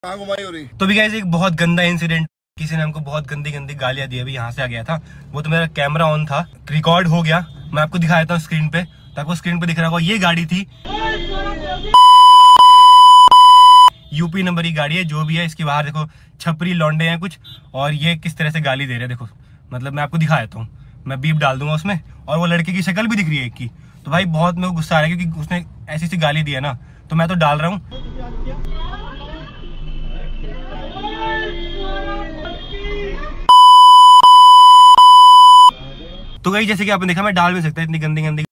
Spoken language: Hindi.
घुमाई हो रही। तो भी गाइस एक बहुत गंदा इंसिडेंट, किसी ने हमको बहुत गंदी गंदी गालियां दी। अभी यहाँ से आ गया था वो, तो मेरा कैमरा ऑन था, रिकॉर्ड हो गया। मैं आपको दिखा देता हूँ स्क्रीन पे, तो आपको स्क्रीन पे दिख रहा होगा ये गाड़ी थी, यूपी नंबर की गाड़ी है। जो भी है इसके बाहर देखो छपरी लौंडे हैं कुछ, और ये किस तरह से गाली दे रहे हैं देखो। मतलब मैं आपको दिखा देता हूँ, मैं बीप डाल दूंगा उसमें, और वो लड़के की शक्ल भी दिख रही है एक की। तो भाई बहुत मेरे को गुस्सा आ रहा है, क्योंकि उसने ऐसी सी गाली दी है ना, तो मैं तो डाल रहा हूँ। तो भाई जैसे कि आपने देखा, मैं डाल भी सकता है इतनी गंदी गंदी